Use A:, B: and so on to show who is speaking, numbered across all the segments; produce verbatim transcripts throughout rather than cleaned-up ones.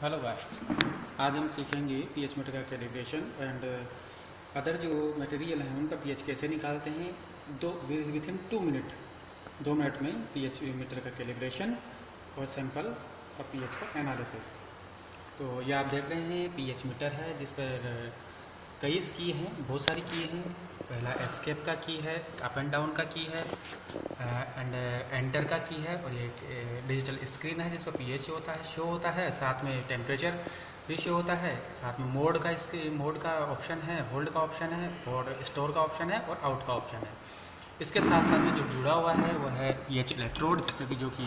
A: Hello guys, आज हम सीखेंगे पीएच मीटर का कैलिब्रेशन एंड अदर जो मटेरियल हैं उनका पीएच कैसे निकालते हैं। दो विद इन टू मिनट दो मिनट में पीएच मीटर का कैलिब्रेशन और सैंपल का पीएच का एनालिसिस। तो ये आप देख रहे हैं पीएच मीटर है जिस पर कई की हैं, बहुत सारी की हैं। पहला एस्केप का की है, अप एंड डाउन का की है एंड एंटर का की है, और ये डिजिटल स्क्रीन है जिस पर पीएच होता है शो होता है, साथ में टेम्परेचर भी शो होता है, साथ में मोड का इसके मोड का ऑप्शन है, होल्ड का ऑप्शन है और स्टोर का ऑप्शन है और आउट का ऑप्शन है। इसके साथ साथ में जो जुड़ा हुआ है वो है पीएच इलेक्ट्रोड, जिससे कि जो कि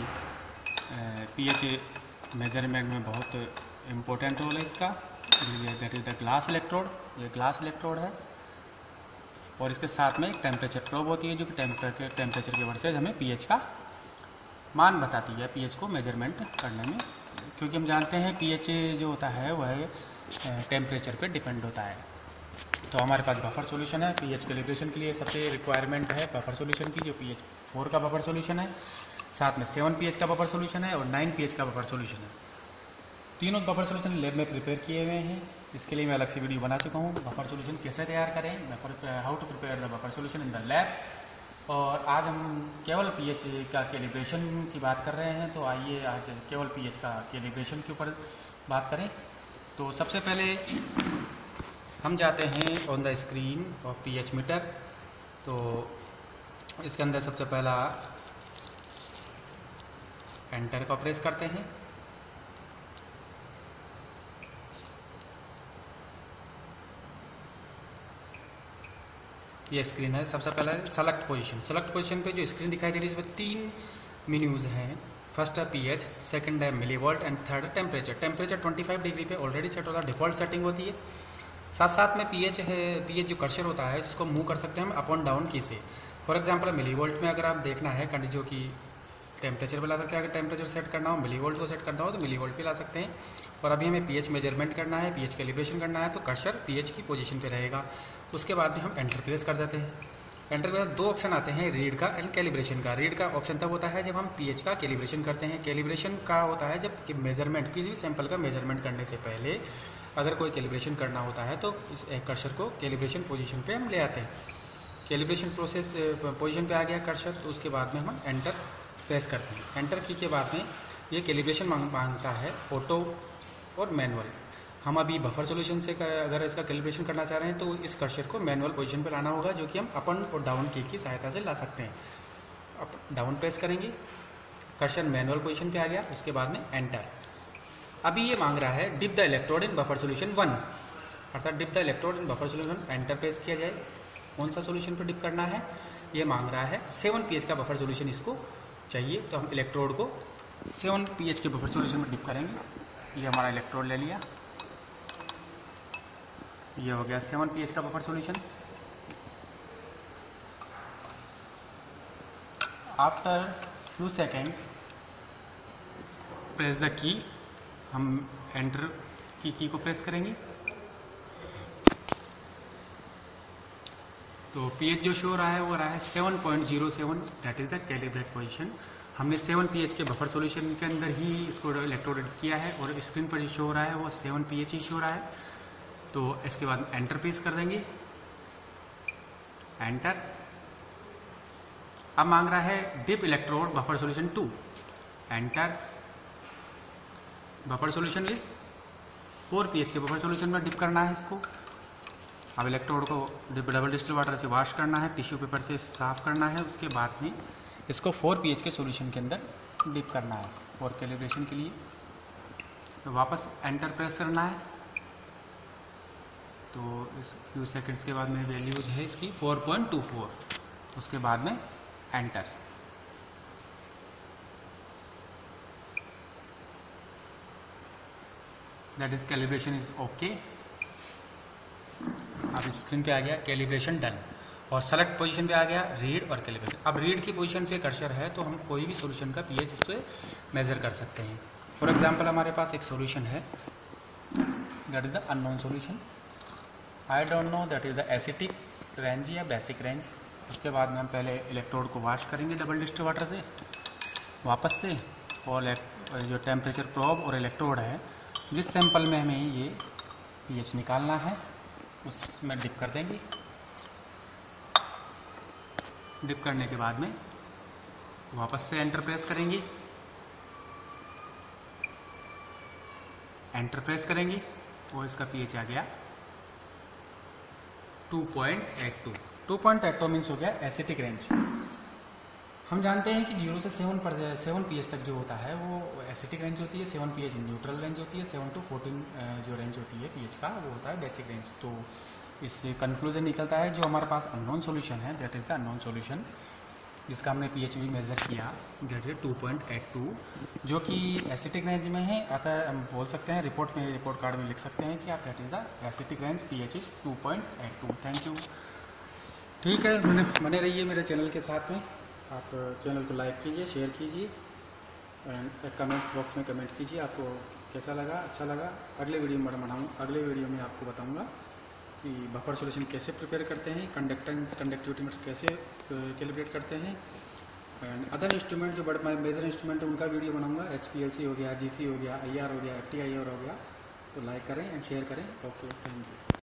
A: पीएच मेजरमेंट में बहुत इम्पोर्टेंट रोल है इसका। That is the glass electrode, ये ग्लास इलेक्ट्रोड है। और इसके साथ में एक टेम्परेचर प्रोब होती है जो कि टेम्परेचर टेम्परेचर के वर्सेज हमें पीएच का मान बताती है पीएच को मेजरमेंट करने में, क्योंकि हम जानते हैं पीएच जो होता है वह टेम्परेचर पे डिपेंड होता है। तो हमारे पास बफर सॉल्यूशन है पीएच कैलिब्रेशन के लिए। सबसे रिक्वायरमेंट है बफर सॉल्यूशन की, जो पीएच फोर का बफर सॉल्यूशन है, साथ में सेवन पीएच का बफर सॉल्यूशन है और नाइन पीएच का बफर सॉल्यूशन है। तीनों बफर सॉल्यूशन लैब में प्रिपेयर किए हुए हैं। इसके लिए मैं अलग से वीडियो बना चुका हूँ, बफर सॉल्यूशन कैसे तैयार करें, how to prepare the buffer solution in the lab. और आज हम केवल पीएच का कैलिब्रेशन की बात कर रहे हैं, तो आइए आज केवल पीएच का कैलिब्रेशन के ऊपर बात करें। तो सबसे पहले हम जाते हैं on the screen of pH meter. तो इसके अंदर सबसे पहला एंटर का प्रेस करते हैं। ये स्क्रीन है। सबसे पहले सेलेक्ट पोजीशन, सेलेक्ट पोजीशन पे जो स्क्रीन दिखाई दे रही है इसमें तीन मेन्यूज़ हैं। फर्स्ट है पीएच, सेकंड है मिलीवोल्ट एंड थर्ड है टेम्परेचर। टेम्परेचर पच्चीस डिग्री पे ऑलरेडी सेट होता है, डिफ़ॉल्ट सेटिंग होती है। साथ साथ में पीएच है, पीएच जो कर्सर होता है जिसको मूव कर सकते हैं हम अप एंड डाउन की से। फॉर एग्जाम्पल मिलीवोल्ट में अगर आप देखना है कंडी जो कि टेम्परेचर पे ला सकते हैं, अगर टेम्परेचर सेट करना हो, मिलीवोल्ट को सेट करना हो तो मिलीवोल्ट पे ला सकते हैं। और अभी हमें पीएच मेजरमेंट करना है, पीएच कैलिब्रेशन करना है, तो कर्सर पीएच की पोजीशन पे रहेगा। उसके बाद में हम एंटर प्रेस कर देते हैं। एंटर में दो ऑप्शन आते हैं, रीड का एंड कैलिब्रेशन का। रीड का ऑप्शन तब होता है जब हम पीएच का कैलिब्रेशन करते हैं। कैलिब्रेशन का होता है जब मेजरमेंट, किसी भी सैंपल का मेजरमेंट करने से पहले अगर कोई कैलिब्रेशन करना होता है तो इस कर्सर को कैलिब्रेशन पोजीशन पे हम ले आते हैं। कैलिब्रेशन प्रोसेस पोजीशन पे आ गया कर्सर, तो उसके बाद में हम एंटर प्रेस करते हैं। एंटर की के बाद में ये कैलिब्रेशन मांगता है ऑटो और मैनुअल। हम अभी बफर सॉल्यूशन से अगर इसका कैलिब्रेशन करना चाह रहे हैं तो इस कर्सर को मैनुअल पोजीशन पर लाना होगा, जो कि हम अप और डाउन की की सहायता से ला सकते हैं। अप डाउन प्रेस करेंगे, कर्सर मैनुअल पोजीशन पे आ गया। उसके बाद में एंटर। अभी ये मांग रहा है dip the electrode in buffer solution one, अर्थात dip the electrode in buffer solution. Enter press किया जाए। कौन सा सॉल्यूशन पर डिप करना है, ये मांग रहा है सेवन पीएच का बफर सॉल्यूशन इसको चाहिए, तो हम इलेक्ट्रोड को सेवन पीएच के बफर सॉल्यूशन में डिप करेंगे। ये हमारा इलेक्ट्रोड ले लिया, ये हो गया सेवन पीएच का buffer solution. After few seconds press the key, हम एंटर की की को प्रेस करेंगे तो पीएच जो शो रहा है वो रहा है seven point zero seven, that is the calibrate position. हमने सेवन पीएच के बफर सॉल्यूशन के अंदर ही इसको इलेक्ट्रोड किया है और स्क्रीन पर जो शो हो रहा है वो सेवन पीएच ही शो रहा है। तो इसके बाद एंटर प्रेस कर देंगे, एंटर। अब मांग रहा है dip electrode buffer solution two, enter. Buffer solution is four pH के बफर सॉल्यूशन में डिप करना है इसको। अब इलेक्ट्रोड को डबल डिस्टिल वाटर से वॉश करना है, टिश्यू पेपर से साफ करना है। उसके बाद में इसको फोर पीएच के सॉल्यूशन के अंदर डिप करना है और कैलिब्रेशन के लिए तो वापस एंटर प्रेस करना है। तो इस फ्यू सेकंड्स के बाद में वैल्यूज है इसकी फोर पॉइंट टू फोर। उसके बाद में enter. That is calibration is okay. अब स्क्रीन पे आ गया कैलिब्रेशन डन और सेलेक्ट पोजीशन पे आ गया रीड और कैलिब्रेशन। अब रीड की पोजीशन पे कर्सर है तो हम कोई भी सॉल्यूशन का पीएच इससे मेजर कर सकते हैं। फॉर एग्जांपल हमारे पास एक सॉल्यूशन है, that is the unknown solution. I don't know that is the acetic range या बेसिक रेंज। उसके बाद में हम पहले इलेक्ट्रोड को वॉश करेंगे डबल डिस्टिल वाटर से वापस से, और जो टेम्परेचर प्रोब और इलेक्ट्रोड है जिस सैंपल में हमें ये पीएच निकालना है उसमें डिप कर देंगे। डिप करने के बाद में वापस से एंटर प्रेस करेंगे, एंटर प्रेस करेंगे और इसका पीएच आ गया two point eight two. Two point eight two means हो गया एसिटिक रेंज। हम जानते हैं कि जीरो से सेवन पर सेवन पीएच तक जो होता है वो एसिटिक रेंज होती है, सेवन पीएच न्यूट्रल रेंज होती है, सेवन टू फोर्टीन जो रेंज होती है पीएच का वो होता है बेसिक रेंज। तो इससे कंक्लूजन निकलता है जो हमारे पास अननोन सॉल्यूशन है that is the unknown solution, जिसका हमने पीएच भी मेज़र किया that is two point eight two, जो कि एसिटिक रेंज में है। अतः हम बोल सकते हैं रिपोर्ट में रिपोर्ट कार्ड में लिख सकते हैं कि आप that is the acetic range pH is two point eight two. Thank you. ठीक है, बने बने रहिए मेरे चैनल के साथ में। आप चैनल को लाइक कीजिए, शेयर कीजिए, कमेंट्स बॉक्स में कमेंट कीजिए आपको कैसा लगा, अच्छा लगा। अगले वीडियो में बनाऊँ अगले वीडियो में आपको बताऊँगा कि बफर सॉल्यूशन कैसे प्रिपेयर करते हैं, कंडक्टेंस कंडक्टिविटी मीटर कैसे कैलिब्रेट करते हैं, एंड अदर इंस्ट्रूमेंट जो बड़े मेजर इंस्ट्रूमेंट है उनका वीडियो बनाऊंगा। एच पी एल सी हो गया, जी सी हो गया, आई आर हो गया, एफ टी आई आर हो गया। तो लाइक करें एंड शेयर करें। Okay, thank you.